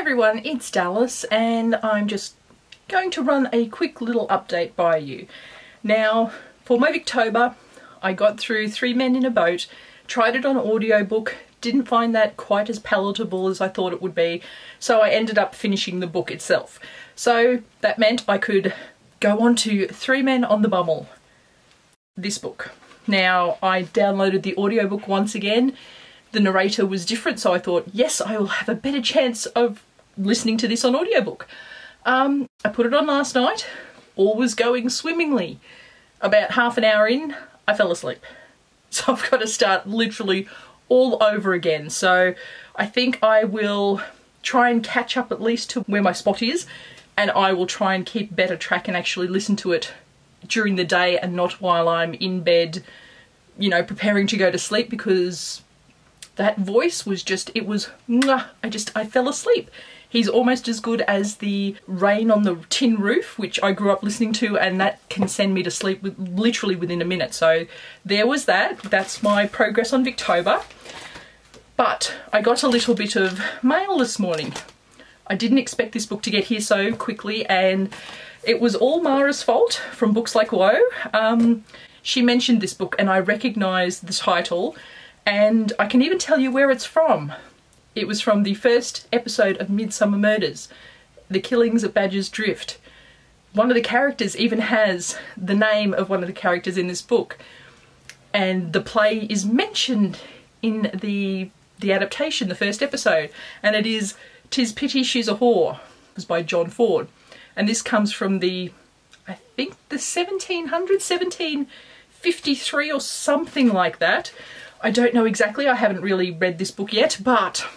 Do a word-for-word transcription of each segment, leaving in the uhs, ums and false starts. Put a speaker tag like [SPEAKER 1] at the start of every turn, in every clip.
[SPEAKER 1] everyone, it's Dallas and I'm just going to run a quick little update by you. Now, for my Victober, I got through Three Men in a Boat, tried it on audiobook, didn't find that quite as palatable as I thought it would be, so I ended up finishing the book itself. So that meant I could go on to Three Men on the Bummel, this book. Now, I downloaded the audiobook once again. The narrator was different, so I thought, yes, I will have a better chance of listening to this on audiobook. Um, I put it on last night, all was going swimmingly. About half an hour in, I fell asleep. So I've got to start literally all over again. So I think I will try and catch up at least to where my spot is, and I will try and keep better track and actually listen to it during the day and not while I'm in bed, you know, preparing to go to sleep, because that voice was just, it was, mwah, I just, I fell asleep. He's almost as good as the Rain on the Tin Roof, which I grew up listening to, and that can send me to sleep with, literally within a minute. So there was that. That's my progress on Victober. But I got a little bit of mail this morning. I didn't expect this book to get here so quickly, and it was all Mara's fault from Books Like Woe. Um, she mentioned this book and I recognised the title, and I can even tell you where it's from. It was from the first episode of Midsummer Murders, The Killings at Badger's Drift. One of the characters even has the name of one of the characters in this book, and the play is mentioned in the the adaptation, the first episode, and it is "'Tis Pity She's a Whore." It was by John Ford, and this comes from the, I think the seventeen hundreds, seventeen fifty-three or something like that. I don't know exactly, I haven't really read this book yet, but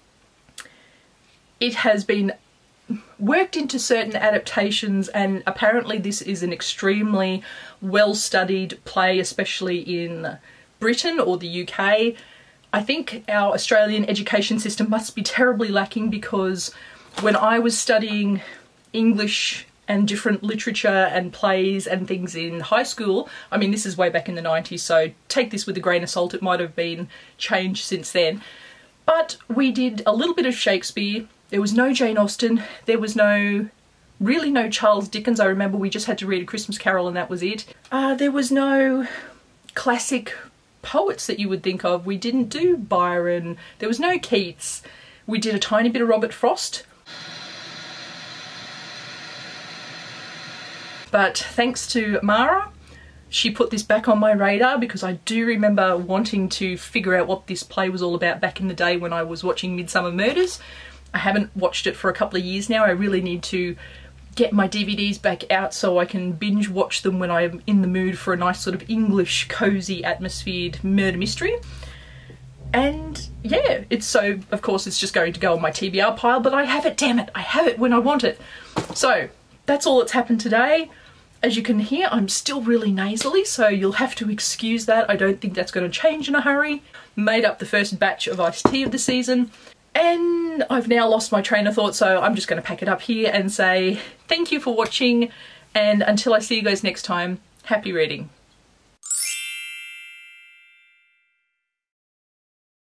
[SPEAKER 1] it has been worked into certain adaptations, and apparently this is an extremely well-studied play, especially in Britain or the U K. I think our Australian education system must be terribly lacking, because when I was studying English and different literature and plays and things in high school, I mean, this is way back in the nineties, so take this with a grain of salt, it might have been changed since then. But we did a little bit of Shakespeare, there was no Jane Austen, there was no, really no Charles Dickens. I remember we just had to read A Christmas Carol and that was it. Uh, there was no classic poets that you would think of. We didn't do Byron, there was no Keats, we did a tiny bit of Robert Frost. But thanks to Mara, she put this back on my radar, because I do remember wanting to figure out what this play was all about back in the day when I was watching Midsummer Murders. I haven't watched it for a couple of years now. I really need to get my D V Ds back out so I can binge watch them when I'm in the mood for a nice sort of English, cosy, atmosphered murder mystery. And yeah, it's so, of course, it's just going to go on my T B R pile, but I have it, damn it, I have it when I want it. So that's all that's happened today. As you can hear, I'm still really nasally, so you'll have to excuse that. I don't think that's going to change in a hurry. Made up the first batch of iced tea of the season, and I've now lost my train of thought, so I'm just going to pack it up here and say thank you for watching, and until I see you guys next time, happy reading.